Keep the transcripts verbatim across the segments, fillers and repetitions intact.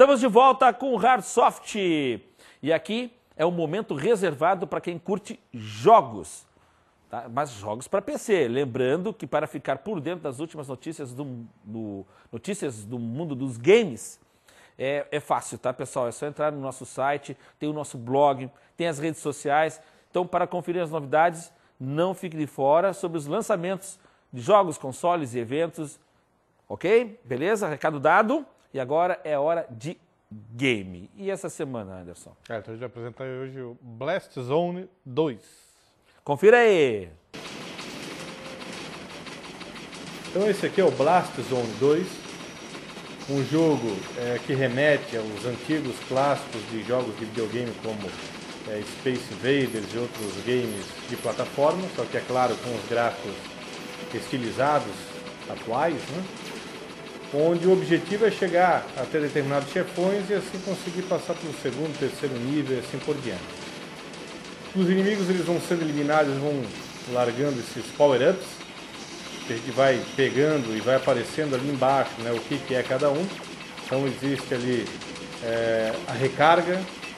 Estamos de volta com o Hardsoft. E aqui é um momento reservado para quem curte jogos. Tá? Mas jogos para P C. Lembrando que para ficar por dentro das últimas notícias do, do, notícias do mundo dos games, é, é fácil, tá, pessoal? É só entrar no nosso site, tem o nosso blog, tem as redes sociais. Então, para conferir as novidades, não fique de fora sobre os lançamentos de jogos, consoles e eventos. Ok? Beleza? Recado dado. E agora é hora de game. E essa semana, Anderson? É, então a gente vai apresentar hoje o Blast Zone dois. Confira aí! Então esse aqui é o Blast Zone dois, um jogo é, que remete aos antigos clássicos de jogos de videogame como é, Space Invaders e outros games de plataforma, só que é claro com os gráficos estilizados atuais, né? Onde o objetivo é chegar até determinados chefões e assim conseguir passar para o segundo, terceiro nível e assim por diante. Os inimigos eles vão sendo eliminados, vão largando esses power-ups, que a gente vai pegando e vai aparecendo ali embaixo, né, o que, que é cada um. Então existe ali é, a recarga,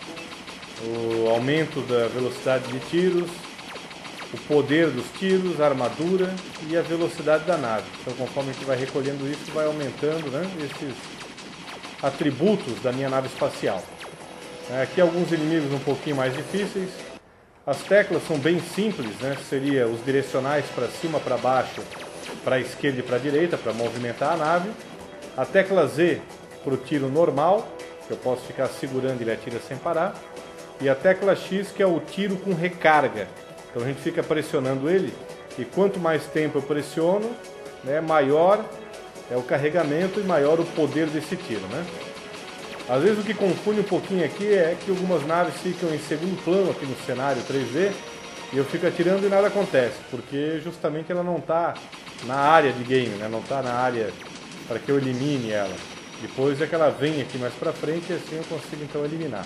o aumento da velocidade de tiros, o poder dos tiros, a armadura e a velocidade da nave. Então conforme a gente vai recolhendo isso, vai aumentando, né, esses atributos da minha nave espacial. Aqui alguns inimigos um pouquinho mais difíceis. As teclas são bem simples, né, seria os direcionais para cima, para baixo, para a esquerda e para a direita, para movimentar a nave. A tecla Z para o tiro normal, que eu posso ficar segurando e ele atira sem parar. E a tecla X, que é o tiro com recarga. Então a gente fica pressionando ele e quanto mais tempo eu pressiono, né, maior é o carregamento e maior o poder desse tiro, né? Às vezes o que confunde um pouquinho aqui é que algumas naves ficam em segundo plano aqui no cenário três D e eu fico atirando e nada acontece, porque justamente ela não está na área de game, né? Não está na área para que eu elimine ela. Depois é que ela vem aqui mais para frente e assim eu consigo então eliminar.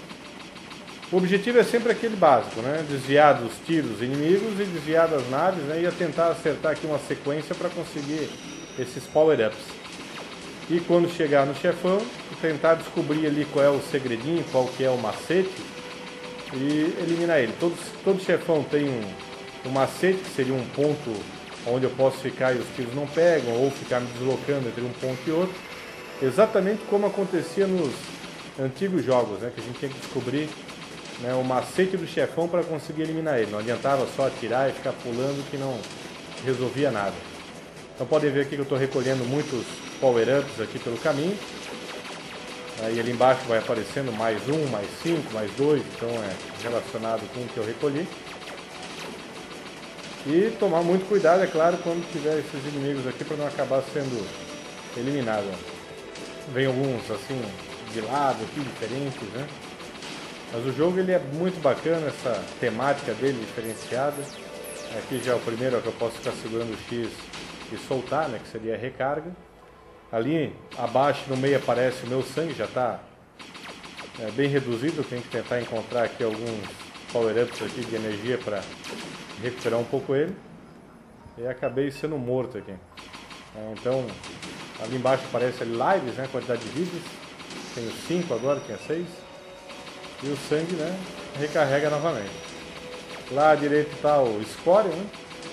O objetivo é sempre aquele básico, né? Desviar dos tiros inimigos e desviar das naves, né? E tentar acertar aqui uma sequência para conseguir esses power-ups. E quando chegar no chefão, tentar descobrir ali qual é o segredinho, qual que é o macete e eliminar ele. Todo, todo chefão tem um, um macete, que seria um ponto onde eu posso ficar e os tiros não pegam, ou ficar me deslocando entre um ponto e outro. Exatamente como acontecia nos antigos jogos, né? Que a gente tinha que descobrir, né, o macete do chefão para conseguir eliminar ele. Não adiantava só atirar e ficar pulando que não resolvia nada. Então podem ver aqui que eu estou recolhendo muitos power-ups aqui pelo caminho. Aí ali embaixo vai aparecendo mais um, mais cinco, mais dois, então é relacionado com o que eu recolhi. E tomar muito cuidado, é claro, quando tiver esses inimigos aqui para não acabar sendo eliminado. Vem alguns assim de lado aqui diferentes, né? Mas o jogo ele é muito bacana, essa temática dele diferenciada. Aqui já é o primeiro, é que eu posso ficar segurando o X e soltar, né, que seria a recarga. Ali abaixo no meio aparece o meu sangue, já está é, bem reduzido. Eu tenho que tentar encontrar aqui alguns power-ups aqui de energia para recuperar um pouco ele. E acabei sendo morto aqui. É, então ali embaixo aparece ali lives, né, quantidade de vidas. Tenho cinco agora, tinha seis. E o sangue, né, recarrega novamente. Lá à direita está o score, né?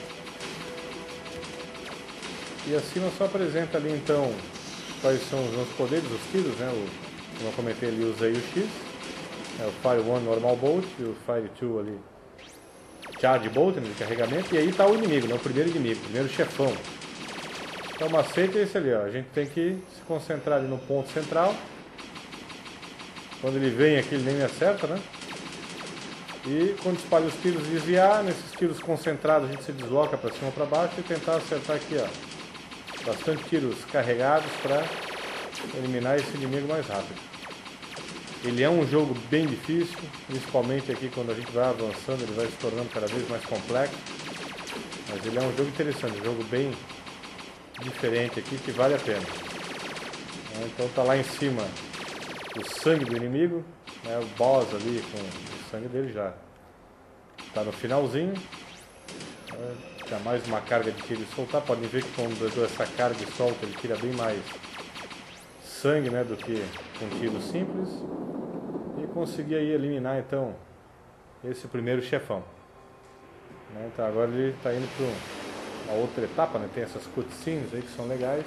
E acima só apresenta ali então quais são os meus poderes, os tiros, né? O, como eu comentei ali, usei o X. É o Fire um Normal Bolt e o Fire dois ali Charge Bolt, né, de carregamento. E aí está o inimigo, né? O primeiro inimigo, o primeiro chefão. Então o macete é esse ali, ó. A gente tem que se concentrar ali no ponto central. Quando ele vem aqui, ele nem me acerta, né? E quando espalha os tiros, desviar. Nesses tiros concentrados, a gente se desloca para cima ou para baixo e tentar acertar aqui, ó. Bastante tiros carregados para eliminar esse inimigo mais rápido. Ele é um jogo bem difícil, principalmente aqui quando a gente vai avançando, ele vai se tornando cada vez mais complexo. Mas ele é um jogo interessante, um jogo bem diferente aqui, que vale a pena. Então tá lá em cima o sangue do inimigo, né, o boss ali com o sangue dele já está no finalzinho. Dá mais uma carga de tiro e soltar. Podem ver que quando eu dou essa carga e solta, ele tira bem mais sangue, né, do que com tiro simples. E consegui aí eliminar então esse primeiro chefão. Né, então agora ele está indo para uma outra etapa, né, tem essas cutscenes aí que são legais.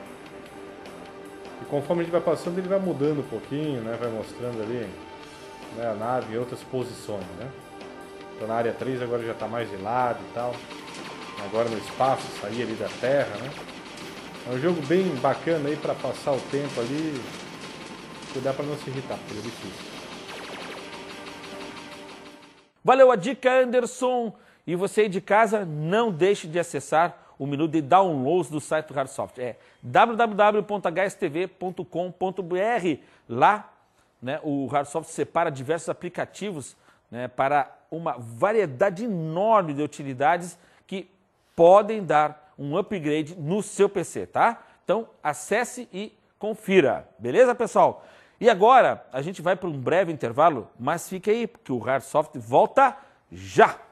E conforme a gente vai passando ele vai mudando um pouquinho, né, vai mostrando ali, né, a nave em outras posições, né. Então na área três agora já está mais de lado e tal. Agora no espaço, sair ali da Terra, né. É um jogo bem bacana aí para passar o tempo ali. Cuidar para não se irritar, porque é difícil. Valeu a dica, Anderson! E você aí de casa, não deixe de acessar o menu de downloads do site do Hardsoft. É w w w ponto h s t v ponto com ponto b r. Lá, né, o Hardsoft separa diversos aplicativos, né, para uma variedade enorme de utilidades que podem dar um upgrade no seu P C, tá? Então, acesse e confira. Beleza, pessoal? E agora, a gente vai para um breve intervalo, mas fique aí, porque o Hardsoft volta já!